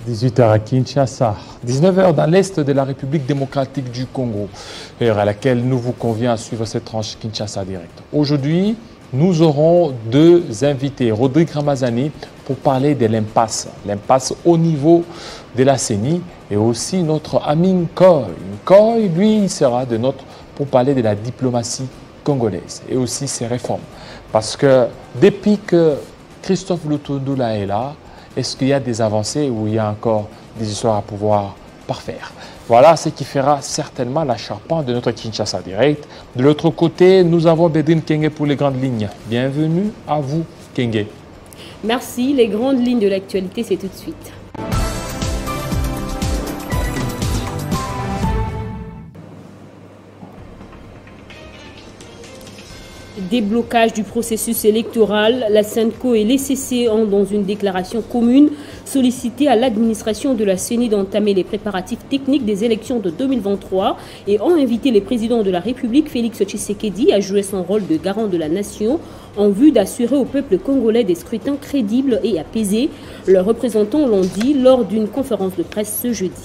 18h à Kinshasa, 19h dans l'est de la République démocratique du Congo, heure à laquelle nous vous convient à suivre cette tranche Kinshasa Direct. Aujourd'hui, nous aurons deux invités, Rodrigue Ramazani, pour parler de l'impasse au niveau de la CENI, et aussi notre ami Nkoy. Nkoy, lui, il sera de notre pour parler de la diplomatie congolaise et aussi ses réformes. Parce que depuis que Christophe Lutundula est là, est-ce qu'il y a des avancées ou il y a encore des histoires à pouvoir parfaire? Voilà ce qui fera certainement la charpente de notre Kinshasa Direct. De l'autre côté, nous avons Bédine Kenge pour les grandes lignes. Bienvenue à vous, Kenge. Merci. Les grandes lignes de l'actualité, c'est tout de suite. Déblocage du processus électoral, la SENCO et l'ECC ont, dans une déclaration commune, sollicité à l'administration de la CENI d'entamer les préparatifs techniques des élections de 2023 et ont invité le président de la République, Félix Tshisekedi, à jouer son rôle de garant de la nation en vue d'assurer au peuple congolais des scrutins crédibles et apaisés. Leurs représentants l'ont dit lors d'une conférence de presse ce jeudi.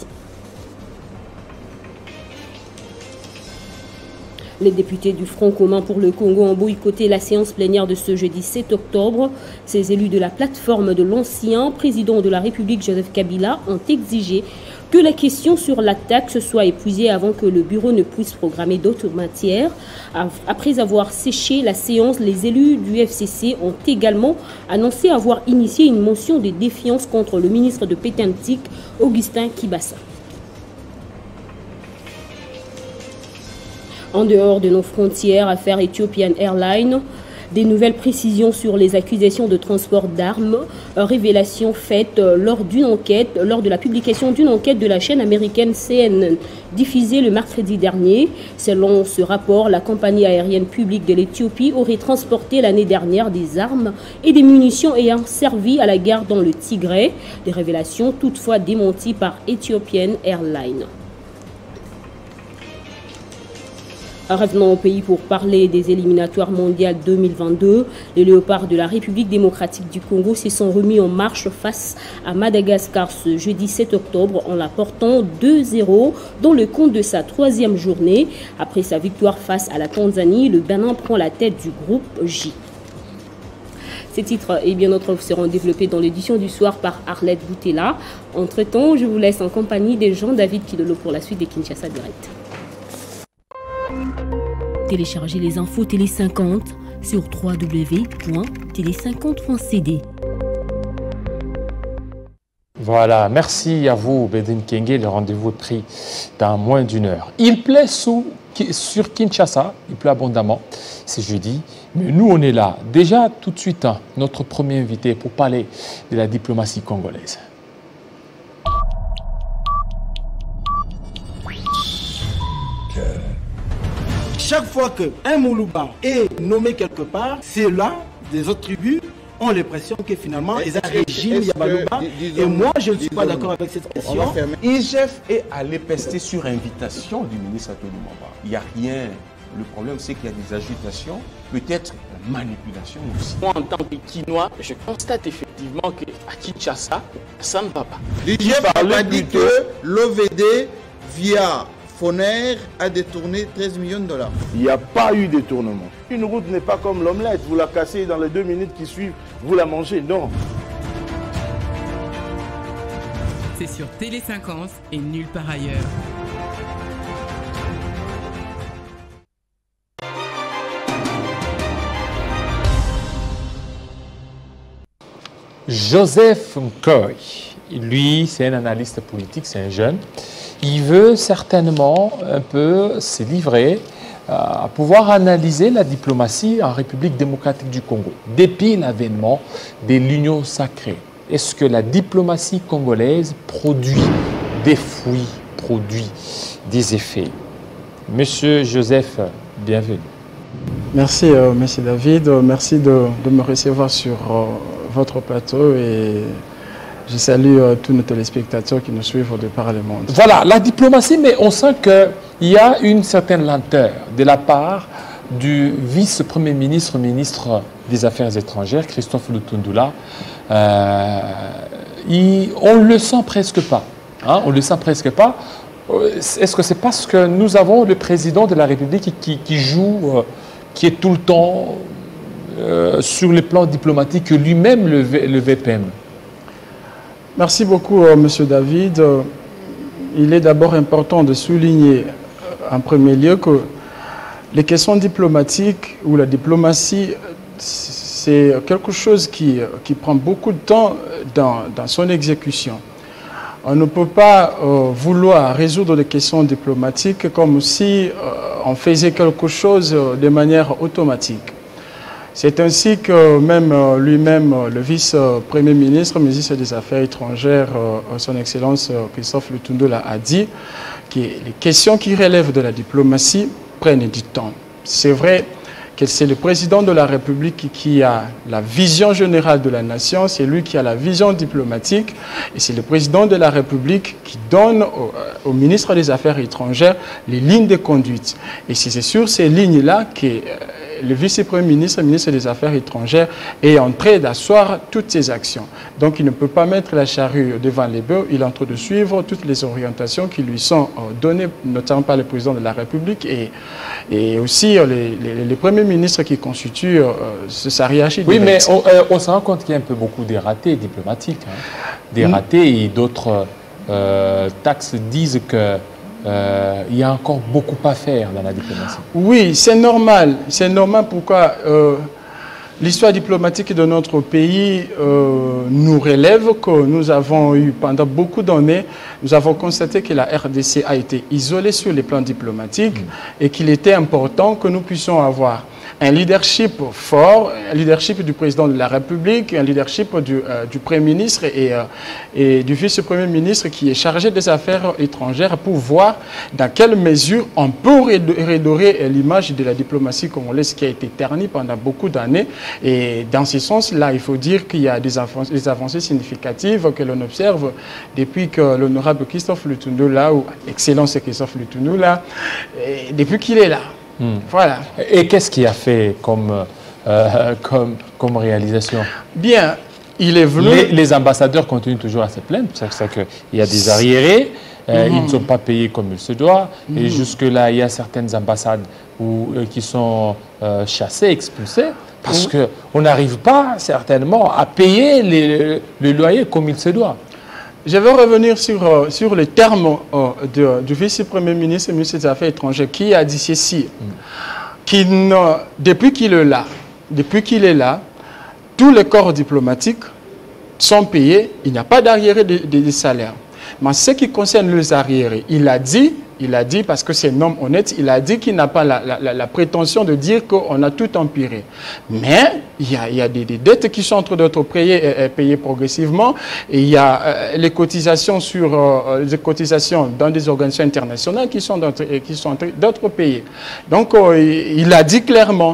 Les députés du Front commun pour le Congo ont boycotté la séance plénière de ce jeudi 7 octobre. Ces élus de la plateforme de l'ancien président de la République, Joseph Kabila, ont exigé que la question sur la taxe soit épuisée avant que le bureau ne puisse programmer d'autres matières. Après avoir séché la séance, les élus du FCC ont également annoncé avoir initié une motion de défiance contre le ministre de Pétantique, Augustin Kibassa. En dehors de nos frontières, affaire Ethiopian Airlines, des nouvelles précisions sur les accusations de transport d'armes, révélation faite lors de la publication d'une enquête de la chaîne américaine CNN diffusée le mercredi dernier. Selon ce rapport, la compagnie aérienne publique de l'Éthiopie aurait transporté l'année dernière des armes et des munitions ayant servi à la guerre dans le Tigré. Des révélations toutefois démenties par Ethiopian Airlines. Revenons au pays pour parler des éliminatoires mondiales 2022. Les Léopards de la République démocratique du Congo se sont remis en marche face à Madagascar ce jeudi 7 octobre en la portant 2-0 dans le compte de sa troisième journée. Après sa victoire face à la Tanzanie, le Bénin prend la tête du groupe J. Ces titres et bien d'autres seront développés dans l'édition du soir par Arlette Boutella. Entre-temps, je vous laisse en compagnie de Jean-David Kilolo pour la suite des Kinshasa Direct. Téléchargez les infos Télé 50 sur www.télé50.cd. Voilà, merci à vous, Bédine Kenge. Le rendez-vous est pris dans moins d'une heure. Il plaît sur Kinshasa, il pleut abondamment, c'est jeudi. Mais nous, on est là. Déjà, tout de suite, notre premier invité pour parler de la diplomatie congolaise. Chaque fois qu'un Moulouba est nommé quelque part, c'est là, des autres tribus ont l'impression que finalement, ils ont un régime Yabalouba. Et moi, je ne suis pas d'accord avec cette question. IGF est allé pester sur invitation du ministre Antoine Lumumba. Il n'y a rien. Le problème, c'est qu'il y a des agitations, peut-être manipulation aussi. Moi, en tant que Quinois, je constate effectivement qu'à Kinshasa, ça ne va pas. L'IGF a dit que l'OVD, via Foner, a détourné 13 millions de dollars. Il n'y a pas eu de détournement. Une route n'est pas comme l'omelette. Vous la cassez dans les 2 minutes qui suivent, vous la mangez. Non. C'est sur Télé 50 et nulle part ailleurs. Joseph Nkoy, lui, c'est un analyste politique, c'est un jeune. Il veut certainement un peu se livrer à pouvoir analyser la diplomatie en République démocratique du Congo, depuis l'avènement de l'Union sacrée. Est-ce que la diplomatie congolaise produit des fruits, produit des effets? Monsieur Joseph, bienvenue. Merci, monsieur David. Merci de me recevoir sur votre plateau et je salue tous nos téléspectateurs qui nous suivent de par le monde. Voilà, la diplomatie, mais on sent qu'il y a une certaine lenteur de la part du vice-premier ministre, ministre des Affaires étrangères, Christophe Lutundula. on ne le sent presque pas. Hein, on ne le sent presque pas. Est-ce que c'est parce que nous avons le président de la République qui joue, qui est tout le temps sur le plan diplomatique, que lui-même le VPM? Merci beaucoup, M. David. Il est d'abord important de souligner en premier lieu que les questions diplomatiques ou la diplomatie, c'est quelque chose qui prend beaucoup de temps dans son exécution. On ne peut pas vouloir résoudre des questions diplomatiques comme si on faisait quelque chose de manière automatique. C'est ainsi que même lui-même, le vice-premier ministre, ministre des Affaires étrangères, son Excellence Christophe Lutundula, a dit que les questions qui relèvent de la diplomatie prennent du temps. C'est vrai que c'est le président de la République qui a la vision générale de la nation, c'est lui qui a la vision diplomatique, et c'est le président de la République qui donne au ministre des Affaires étrangères les lignes de conduite. Et c'est sur ces lignes-là que le vice-premier ministre, ministre des Affaires étrangères, est en train d'asseoir toutes ses actions. Donc il ne peut pas mettre la charrue devant les bœufs, il est en train de suivre toutes les orientations qui lui sont données, notamment par le président de la République et aussi les premiers ministres qui constituent ce hiérarchie. Oui, mais on se rend compte qu'il y a un peu beaucoup des ratés diplomatiques. Hein. Des ratés et d'autres taxes disent que il y a encore beaucoup à faire dans la diplomatie. Oui, c'est normal. C'est normal pourquoi l'histoire diplomatique de notre pays nous relève que nous avons eu pendant beaucoup d'années, nous avons constaté que la RDC a été isolée sur les plans diplomatiques et qu'il était important que nous puissions avoir un leadership fort, un leadership du président de la République, un leadership du Premier ministre et du vice-premier ministre qui est chargé des affaires étrangères pour voir dans quelle mesure on peut redorer l'image de la diplomatie congolaise qui a été ternie pendant beaucoup d'années. Et dans ce sens-là, il faut dire qu'il y a des avancées significatives que l'on observe depuis que l'honorable Christophe Lutundula, ou Excellence Christophe Lutundula, depuis qu'il est là. Voilà. Et qu'est-ce qu'il a fait comme réalisation? Bien, il est venu... Les ambassadeurs continuent toujours à se plaindre, c'est ça qu'il y a des arriérés, ils ne sont pas payés comme il se doit, et jusque-là, il y a certaines ambassades qui sont chassées, expulsées, parce qu'on n'arrive pas certainement à payer le loyer comme il se doit. Je vais revenir sur les termes du vice-premier ministre et ministre des Affaires étrangères qui a dit ceci, depuis qu'il est là, tous les corps diplomatiques sont payés, il n'y a pas d'arriérés de salaire. Mais ce qui concerne les arriérés, il a dit, parce que c'est un homme honnête, il a dit qu'il n'a pas la prétention de dire qu'on a tout empiré. Mais il y a des dettes qui sont en train d'être payées progressivement. Et il y a les cotisations dans des organisations internationales qui sont en train d'être payées. Donc il a dit clairement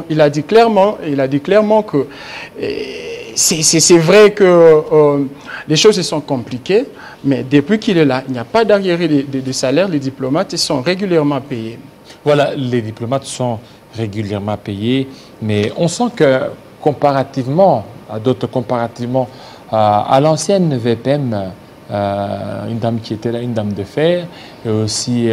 que c'est vrai que les choses sont compliquées, mais depuis qu'il est là, il n'y a pas d'arriérés de salaire, les diplomates sont régulièrement payés. Voilà, les diplomates sont régulièrement payés, mais on sent que comparativement à l'ancienne VPM, une dame qui était là, une dame de fer, et aussi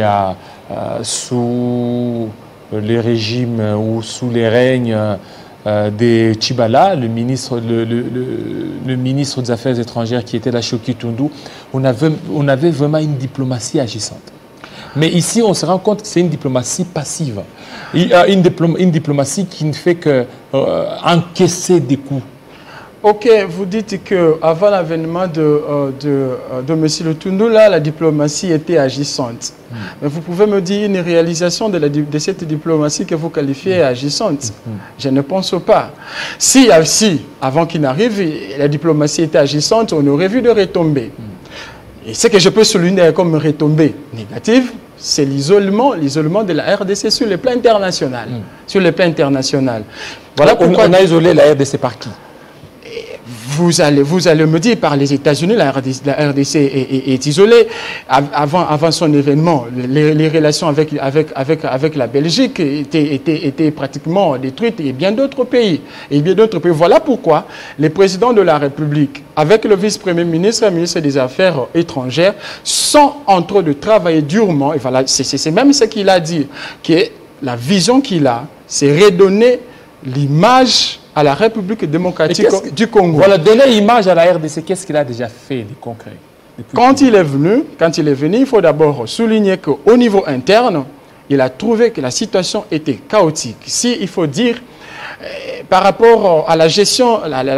sous les régimes ou sous les règnes des Tchibala, le ministre des Affaires étrangères qui était là, Shoki Tundu, on avait vraiment une diplomatie agissante. Mais ici, on se rend compte que c'est une diplomatie passive. Une diplomatie qui ne fait que encaisser des coups. Ok, vous dites qu'avant l'avènement de M. Lutundula, la diplomatie était agissante. Mais vous pouvez me dire une réalisation de cette diplomatie que vous qualifiez agissante? Je ne pense pas. Si avant qu'il n'arrive, la diplomatie était agissante, on aurait vu de retombées. Et ce que je peux souligner comme retombée négative, c'est l'isolement de la RDC sur le plan international. Sur le plan international. Voilà pourquoi on a isolé la RDC par qui? Vous allez me dire, par les États-Unis, la RDC est isolée. Avant son événement, les relations avec la Belgique étaient pratiquement détruites, et bien d'autres pays. Voilà pourquoi les présidents de la République, avec le vice-premier ministre et le ministre des Affaires étrangères, sont en train de travailler durement. Et voilà, c'est même ce qu'il a dit, que la vision qu'il a, c'est redonner l'image à la République démocratique du Congo. Voilà, donner l'image à la RDC, qu'est-ce qu'il a déjà fait de concret? Quand il est venu, il faut d'abord souligner qu'au niveau interne, il a trouvé que la situation était chaotique. Il faut dire, par rapport à la gestion,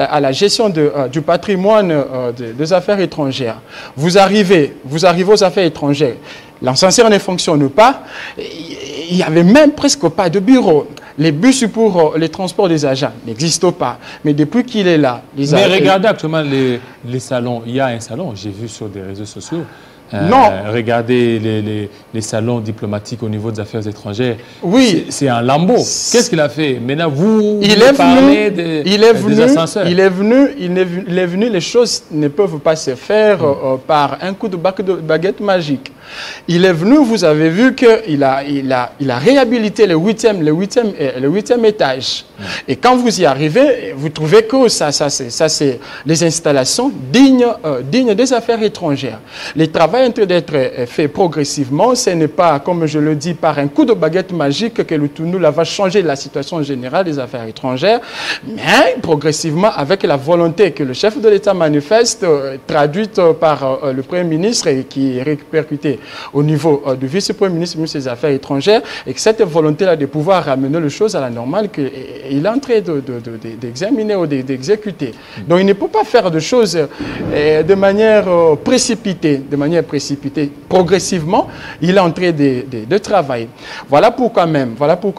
du patrimoine des affaires étrangères, vous arrivez aux affaires étrangères, l'ascenseur ne fonctionne pas, il n'y avait même presque pas de bureau. Les bus pour les transports des agents n'existent pas. Mais depuis qu'il est là... Mais regardez actuellement les salons. Il y a un salon, j'ai vu sur des réseaux sociaux. Non. Regardez les salons diplomatiques au niveau des affaires étrangères. Oui. C'est un lambeau. Qu'est-ce qu'il a fait? Maintenant, vous parlez des ascenseurs. Il est venu, les choses ne peuvent pas se faire par un coup de baguette magique. Il est venu, vous avez vu qu'il a réhabilité le huitième étage. Et quand vous y arrivez, vous trouvez que ça c'est des installations dignes des affaires étrangères. Le travail est en train d'être fait progressivement. Ce n'est pas, comme je le dis, par un coup de baguette magique que le Tundula va changer la situation générale des affaires étrangères, mais progressivement avec la volonté que le chef de l'État manifeste, traduite par le Premier ministre et qui est répercutée au niveau du vice-premier ministre des Affaires étrangères, et que cette volonté-là de pouvoir ramener les choses à la normale qu'il est en train d'examiner ou d'exécuter. Donc il ne peut pas faire de choses de manière précipitée. Progressivement, il est en train de travailler. Voilà pourquoi même,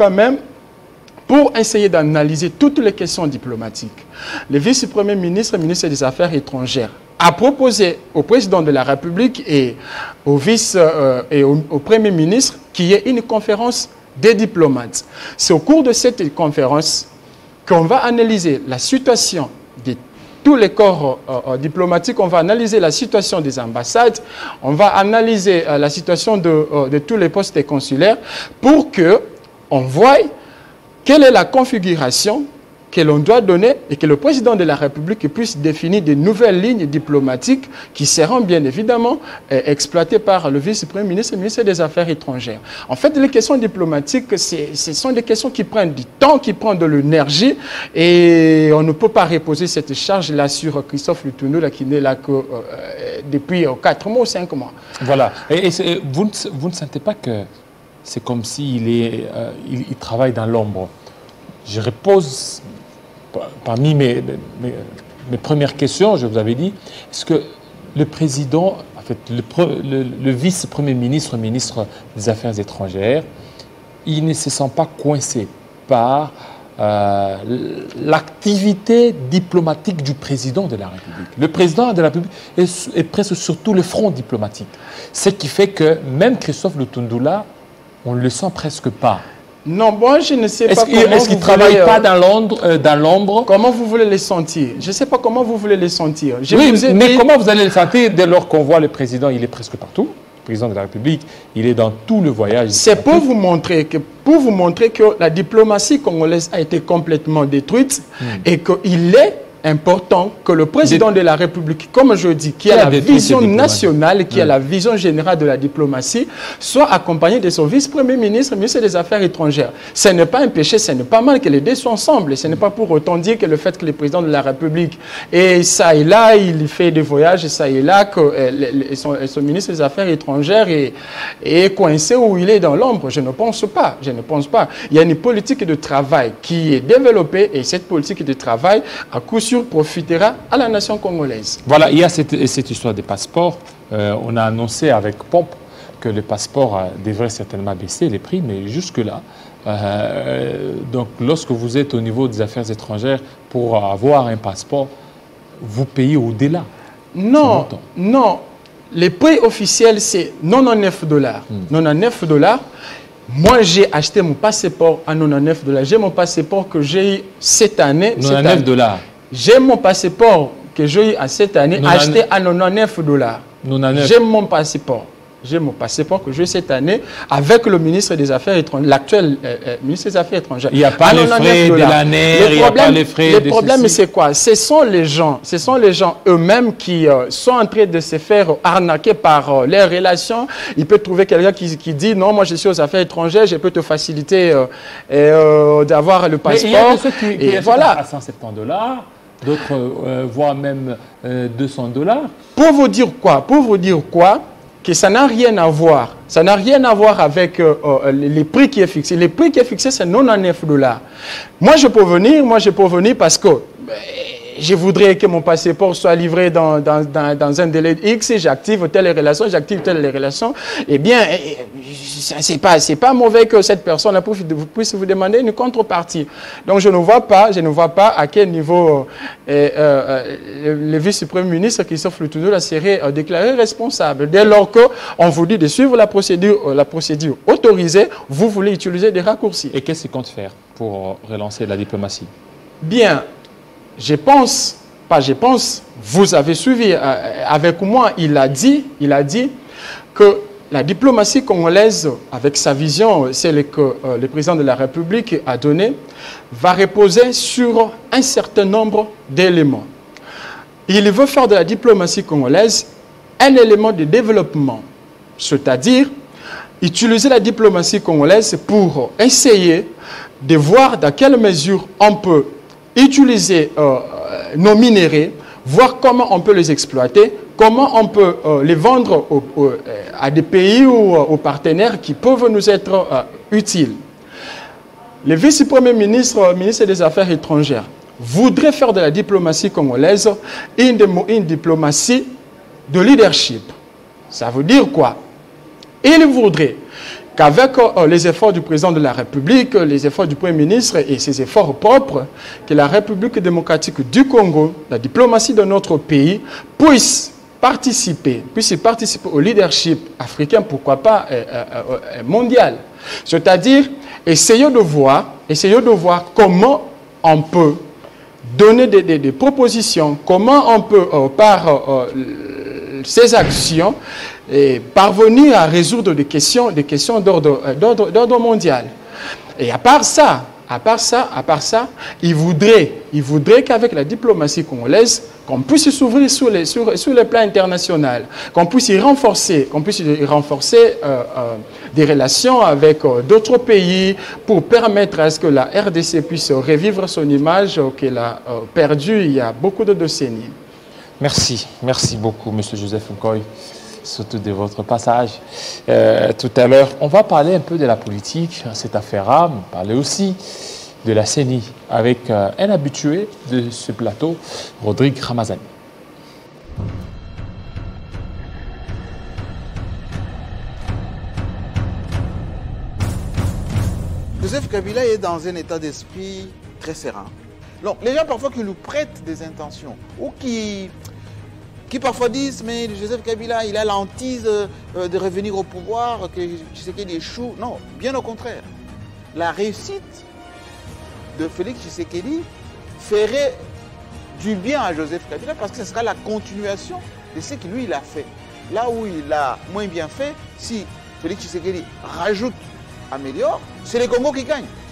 pour essayer d'analyser toutes les questions diplomatiques, le vice-premier ministre, ministre des Affaires étrangères, a proposé au président de la République et au Premier ministre qu'il y ait une conférence des diplomates. C'est au cours de cette conférence qu'on va analyser la situation de tous les corps diplomatiques, on va analyser la situation des ambassades, on va analyser la situation de tous les postes consulaires pour qu'on voie quelle est la configuration que l'on doit donner et que le président de la République puisse définir de nouvelles lignes diplomatiques qui seront bien évidemment exploitées par le vice-premier ministre et le ministre des Affaires étrangères. En fait, les questions diplomatiques, ce sont des questions qui prennent du temps, qui prennent de l'énergie et on ne peut pas reposer cette charge-là sur Christophe Lutundu, qui n'est là que depuis 4 mois ou 5 mois. Voilà. Et vous ne sentez pas que c'est comme s'il il travaille dans l'ombre? Je repose... Parmi mes premières questions, je vous avais dit, est-ce que le président, en fait, le vice-premier ministre, ministre des Affaires étrangères, il ne se sent pas coincé par l'activité diplomatique du président de la République? Le président de la République est presque sur tout le front diplomatique. Ce qui fait que même Christophe Lutundu, on ne le sent presque pas. Non, moi je ne sais pas comment est-ce qu'il ne travaille pas dans l'ombre? Comment vous voulez les sentir? Je ne sais pas comment vous voulez les sentir. Mais comment vous allez les sentir dès lors qu'on voit le président? Il est presque partout. Le président de la République, il est dans tout le voyage. C'est pour vous montrer que la diplomatie congolaise a été complètement détruite et qu'il est important que le président de la République, comme je dis, qui a la vision nationale, qui a la vision générale de la diplomatie, soit accompagné de son vice-premier ministre, ministre des Affaires étrangères. Ce n'est pas un péché, ce n'est pas mal que les deux soient ensemble. Ce n'est pas pour autant dire que le fait que le président de la République, et ça et là, il fait des voyages, et ça et là, que son ministre des Affaires étrangères est coincé ou il est dans l'ombre. Je ne pense pas. Je ne pense pas. Il y a une politique de travail qui est développée et cette politique de travail, à coup sûr, profitera à la nation congolaise. Voilà, il y a cette histoire des passeports. On a annoncé avec pompe que les passeports devraient certainement baisser les prix, mais jusque-là, donc lorsque vous êtes au niveau des affaires étrangères, pour avoir un passeport, vous payez au-delà. Non, non. Les prix officiels, c'est 99 $. 99 $. Moi, j'ai acheté mon passeport à 99 $. J'ai mon passeport que j'ai eu cette année. 99 $. J'ai mon passeport que j'ai eu à cette année acheté à 99 $. J'ai mon passeport. J'ai mon passeport que j'ai cette année avec le ministre des Affaires étrangères, l'actuel ministre des Affaires étrangères. Il n'y a pas les frais de l'année, il n'y a pas les frais de Le problème, c'est quoi? Ce sont les gens eux-mêmes qui sont en train de se faire arnaquer par leurs relations. Il peut trouver quelqu'un qui dit non, moi je suis aux affaires étrangères, je peux te faciliter d'avoir le passeport. Mais il y a ceux qui voilà. À 170 $. D'autres voient même 200 $. Pour vous dire quoi? Que ça n'a rien à voir. Ça n'a rien à voir avec les prix qui est fixé. Les prix qui est fixé, c'est 99 $. Moi, je peux venir parce que je voudrais que mon passeport soit livré dans un délai X, j'active telle relation, eh bien, c'est pas mauvais que cette personne puisse vous demander une contrepartie. Donc, je ne vois pas à quel niveau le vice-premier ministre qui s'offre toujours serait déclaré responsable. Dès lors qu'on vous dit de suivre la procédure autorisée, vous voulez utiliser des raccourcis. Et qu'est-ce qu'il compte faire pour relancer la diplomatie? Bien. Vous avez suivi avec moi, il a dit que la diplomatie congolaise, avec sa vision, celle que le président de la République a donnée, va reposer sur un certain nombre d'éléments. Il veut faire de la diplomatie congolaise un élément de développement, c'est-à-dire utiliser la diplomatie congolaise pour essayer de voir dans quelle mesure on peut utiliser nos minéraux, voir comment on peut les exploiter, comment on peut les vendre à des pays ou aux partenaires qui peuvent nous être utiles. Le vice-premier ministre, ministre des Affaires étrangères, voudrait faire de la diplomatie congolaise une diplomatie de leadership. Ça veut dire quoi? Il voudrait qu'avec les efforts du président de la République, les efforts du Premier ministre et ses efforts propres, que la République démocratique du Congo, la diplomatie de notre pays, puisse participer au leadership africain, pourquoi pas mondial. C'est-à-dire, essayons de voir comment on peut donner des propositions, comment on peut, par ces actions, et parvenir à résoudre des questions d'ordre mondial. Et à part ça, il voudrait qu'avec la diplomatie congolaise, qu'on puisse s'ouvrir sur le plan international, qu'on puisse y renforcer, des relations avec d'autres pays pour permettre à ce que la RDC puisse revivre son image qu'elle a perdue il y a beaucoup de décennies. Merci beaucoup, M. Joseph Nkoy, surtout de votre passage tout à l'heure. On va parler un peu de la politique, cette affaire-là, on va parler aussi de la CENI avec un habitué de ce plateau, Rodrigue Ramazani. Joseph Kabila est dans un état d'esprit très serein. Donc, les gens parfois qui nous prêtent des intentions ou qui parfois disent mais Joseph Kabila il a l'hantise de revenir au pouvoir, que Tshisekedi échoue. Non, bien au contraire. La réussite de Félix Tshisekedi ferait du bien à Joseph Kabila parce que ce sera la continuation de ce que lui il a fait. Là où il a moins bien fait, si Félix Tshisekedi rajoute, améliore, c'est le Congo qui gagne.